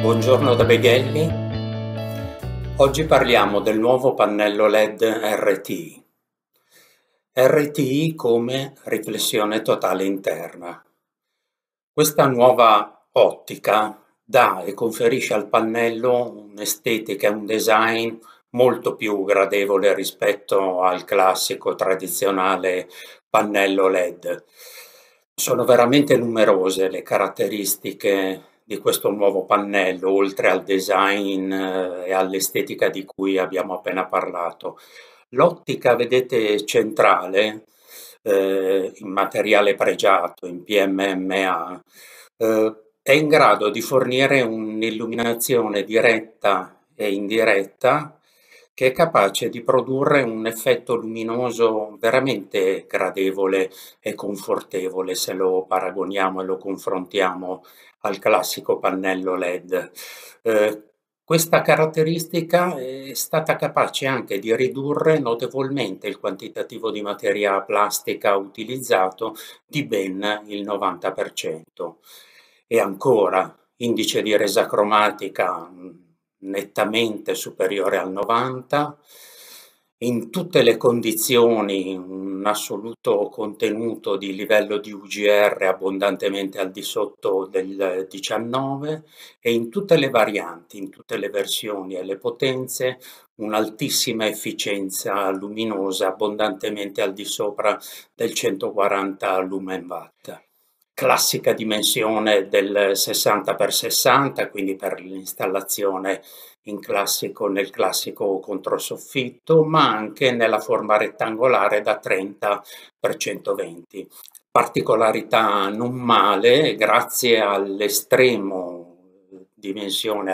Buongiorno da Beghelli. Oggi parliamo del nuovo pannello LED RTI. RTI come riflessione totale interna. Questa nuova ottica dà e conferisce al pannello un'estetica e un design molto più gradevole rispetto al classico tradizionale pannello LED. Sono veramente numerose le caratteristiche di questo nuovo pannello, oltre al design e all'estetica di cui abbiamo appena parlato. L'ottica, vedete, centrale, in materiale pregiato, in PMMA, è in grado di fornire un'illuminazione diretta e indiretta che è capace di produrre un effetto luminoso veramente gradevole e confortevole se lo paragoniamo e lo confrontiamo al classico pannello LED. Questa caratteristica è stata capace anche di ridurre notevolmente il quantitativo di materia plastica utilizzato di ben il 90%. E ancora, indice di resa cromatica nettamente superiore al 90%, in tutte le condizioni un assoluto contenuto di livello di UGR abbondantemente al di sotto del 19 e in tutte le varianti, in tutte le versioni e le potenze, un'altissima efficienza luminosa abbondantemente al di sopra del 140 lumen watt. Classica dimensione del 60x60, quindi per l'installazione nel classico controsoffitto, ma anche nella forma rettangolare da 30x120. Particolarità non male, grazie all'estremo dimensione,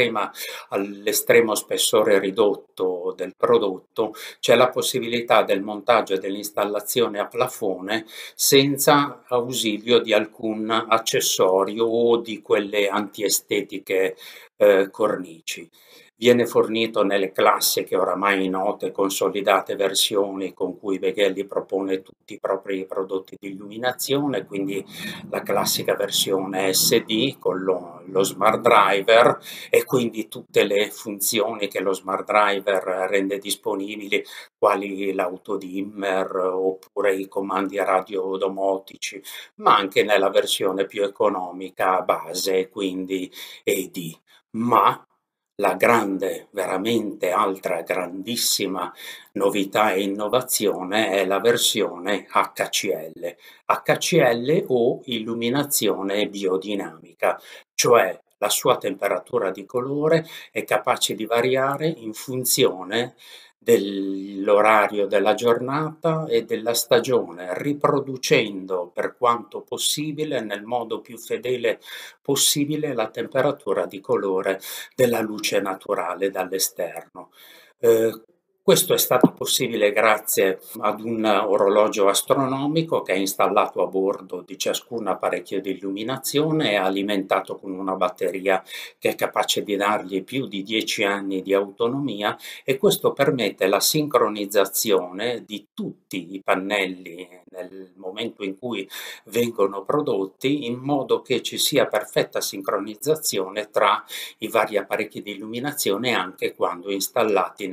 all'estremo spessore ridotto del prodotto, c'è la possibilità del montaggio e dell'installazione a plafone senza ausilio di alcun accessorio o di quelle antiestetiche cornici. Viene fornito nelle classiche oramai note consolidate versioni con cui Beghelli propone tutti i propri prodotti di illuminazione, quindi la classica versione SD con lo smart driver e quindi tutte le funzioni che lo smart driver rende disponibili, quali l'autodimmer oppure i comandi radio domotici, ma anche nella versione più economica base, quindi ED. Ma la grande, veramente altra grandissima novità e innovazione è la versione HCL. HCL o illuminazione biodinamica, cioè la sua temperatura di colore è capace di variare in funzione dell'orario della giornata e della stagione, riproducendo per quanto possibile, nel modo più fedele possibile, la temperatura di colore della luce naturale dall'esterno. Questo è stato possibile grazie ad un orologio astronomico che è installato a bordo di ciascun apparecchio di illuminazione e alimentato con una batteria che è capace di dargli più di 10 anni di autonomia, e questo permette la sincronizzazione di tutti i pannelli nel momento in cui vengono prodotti, in modo che ci sia perfetta sincronizzazione tra i vari apparecchi di illuminazione anche quando installati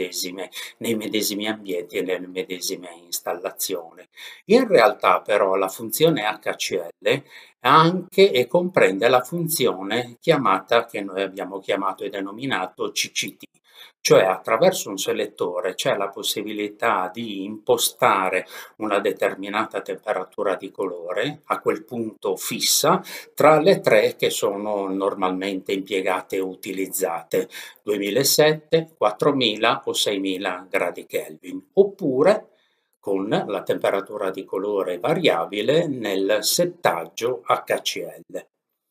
nei medesimi ambienti e nelle medesime installazioni. In realtà però la funzione HCL ha anche e comprende la funzione chiamata, che noi abbiamo chiamato e denominato CCT, cioè attraverso un selettore c'è la possibilità di impostare una determinata temperatura di colore, a quel punto fissa, tra le tre che sono normalmente impiegate e utilizzate, 2007, 4000 o 6000 gradi Kelvin, oppure con la temperatura di colore variabile nel settaggio HCL.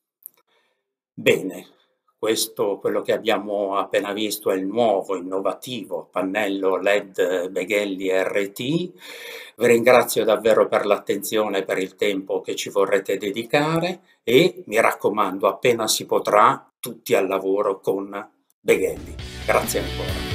Bene, quello che abbiamo appena visto è il nuovo, innovativo pannello LED Beghelli RTI. Vi ringrazio davvero per l'attenzione e per il tempo che ci vorrete dedicare e mi raccomando, appena si potrà, tutti al lavoro con Beghelli. Grazie ancora.